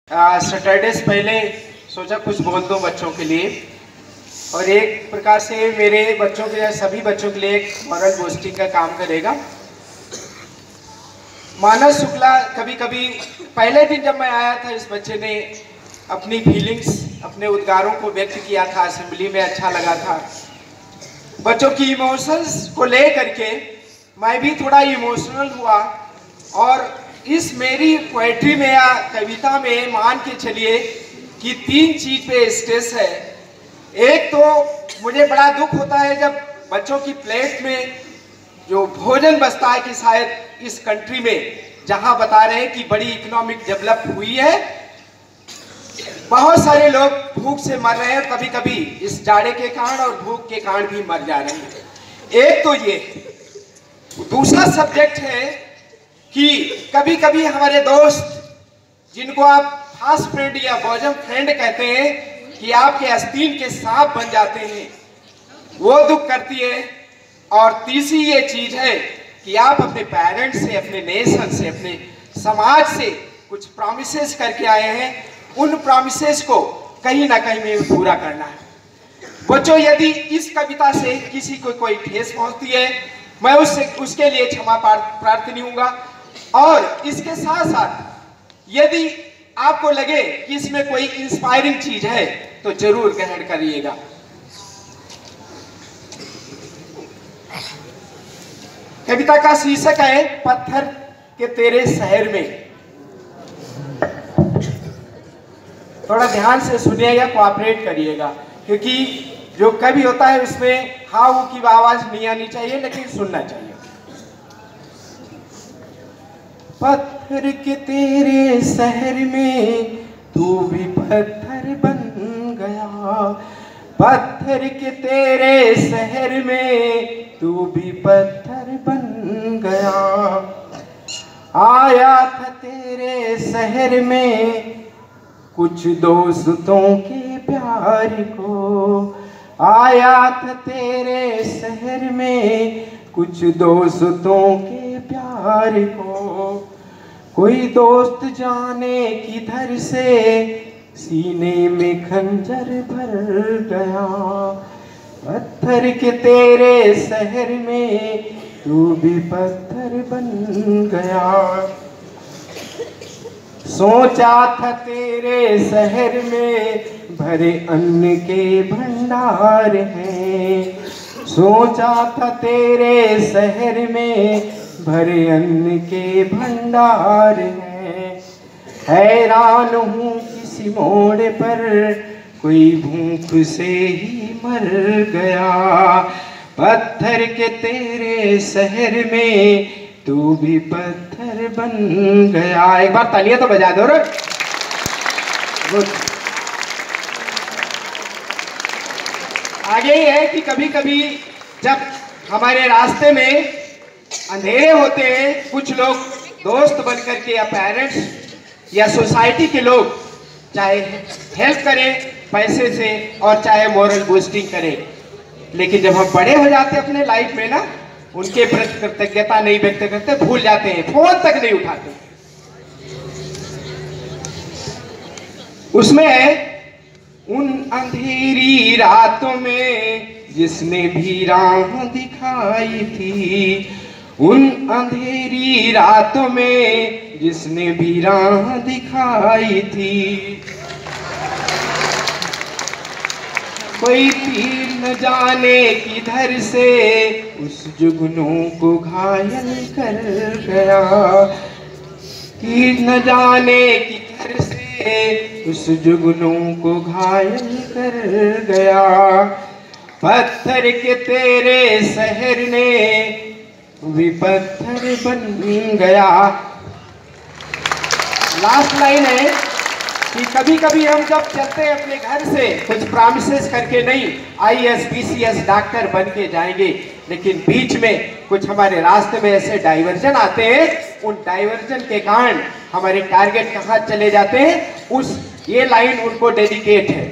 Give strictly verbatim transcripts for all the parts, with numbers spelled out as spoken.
Saturday से पहले सोचा कुछ बोल दो बच्चों के लिए, और एक प्रकार से मेरे बच्चों के सभी बच्चों के लिए एक मॉरल बूस्टिंग का काम करेगा। मानस शुक्ला कभी कभी पहले दिन जब मैं आया था, इस बच्चे ने अपनी फीलिंग्स, अपने उद्गारों को व्यक्त किया था असेंबली में, अच्छा लगा था। बच्चों की इमोशंस को ले करके मैं भी थोड़ा इमोशनल हुआ, और इस मेरी पोएट्री में या कविता में मान के चलिए कि तीन चीज पे स्ट्रेस है। एक तो मुझे बड़ा दुख होता है जब बच्चों की प्लेट में जो भोजन बचता है, कि शायद इस कंट्री में जहां बता रहे हैं कि बड़ी इकोनॉमिक डेवलप हुई है, बहुत सारे लोग भूख से मर रहे हैं, कभी कभी इस जाड़े के कारण और भूख के कारण भी मर जा रहे हैं। एक तो ये। दूसरा सब्जेक्ट है कि कभी कभी हमारे दोस्त, जिनको आप फास्ट फ्रेंड या बॉजम फ्रेंड कहते हैं, कि आपके आस्तीन के सांप बन जाते हैं, वो दुख करती है। और तीसरी ये चीज है कि आप अपने पेरेंट्स से, अपने नेशन से, अपने समाज से कुछ प्रॉमिसेस करके आए हैं, उन प्रॉमिसेस को कहीं ना कहीं में पूरा करना है। बच्चों, यदि इस कविता से किसी को कोई ठेस पहुंचती है, मैं उससे उसके लिए क्षमा प्रार्थनी हूँगा। और इसके साथ साथ यदि आपको लगे कि इसमें कोई इंस्पायरिंग चीज है तो जरूर ग्रहण करिएगा। कविता का शीर्षक है पत्थर के तेरे शहर में। थोड़ा ध्यान से सुनिएगा, कोऑपरेट करिएगा, क्योंकि जो कवि होता है उसमें हाँ वो की आवाज नहीं आनी चाहिए, लेकिन सुनना चाहिए। पत्थर के तेरे शहर में तू भी पत्थर बन गया, पत्थर के तेरे शहर में तू भी पत्थर बन गया। आया था तेरे शहर में कुछ दोस्तों के प्यार को, आया था तेरे शहर में कुछ दोस्तों के प्यार को। कोई दोस्त जाने किधर से सीने में खंजर भर गया, पत्थर के तेरे शहर में तू भी पत्थर बन गया। सोचा था तेरे शहर में भरे अन्न के भंडार हैं, सोचा था तेरे शहर में भरे अन्न के भंडार हैं। हैरान हूँ किसी मोड़ पर कोई भूख से ही मर गया, पत्थर के तेरे शहर में तू भी पत्थर बन गया। एक बार तालियां तो बजा दो रे। आगे ही है कि कभी कभी जब हमारे रास्ते में अंधेरे होते हैं, कुछ लोग दोस्त बनकर के या पेरेंट्स या सोसाइटी के लोग चाहे हेल्प करें पैसे से और चाहे मोरल बूस्टिंग करें, लेकिन जब हम बड़े हो जाते हैं अपने लाइफ में ना, उनके प्रति कृतज्ञता नहीं व्यक्त करते, भूल जाते हैं, फोन तक नहीं उठाते। उसमें है उन अंधेरी रातों में जिसने भी राह दिखाई थी, उन अंधेरी रातों में जिसने भी राह दिखाई थी। कोई तीर न जाने किधर से उस जुगनू को घायल कर गया, तीर न जाने किधर से उस जुगनू को घायल कर गया। पत्थर के तेरे शहर ने भी पत्थर बन गया। लास्ट लाइन है कि कभी कभी हम जब चलते हैं अपने घर से कुछ प्रॉमिसेस करके, नहीं I A S B C S doctor बन के जाएंगे, लेकिन बीच में कुछ हमारे रास्ते में ऐसे डाइवर्जन आते हैं, उन डाइवर्जन के कारण हमारे टारगेट कहाँ चले जाते हैं, उस ये लाइन उनको डेडिकेट है।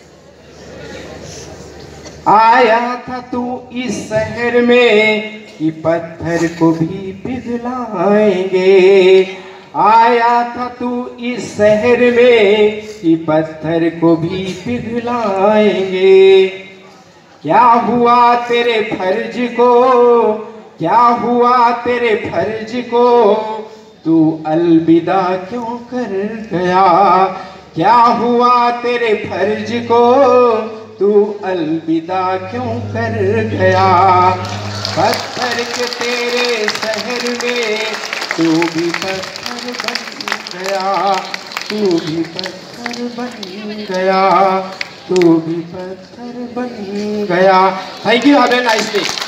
आया था तू इस शहर में कि पत्थर को भी पिघलाएंगे, आया था तू इस शहर में कि पत्थर को भी पिघलाएंगे। क्या हुआ तेरे फर्ज को, क्या हुआ तेरे फर्ज को, तू अलविदा क्यों कर गया। क्या हुआ तेरे फर्ज को, तू अलविदा क्यों कर गया। पत्थर के तेरे शहर में तू भी पत्थर बन गया, तू भी पत्थर बन गया, तू भी पत्थर बन गया। Thank you, have a nice day.